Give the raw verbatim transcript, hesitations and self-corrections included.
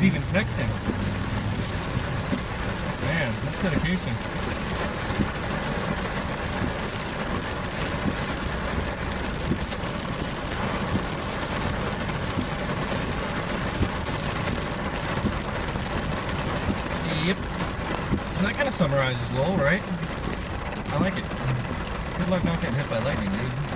He's even texting. Man, that's dedication. Yep. So that kind of summarizes Lowell, right? I like it. Good luck not getting hit by lightning, dude.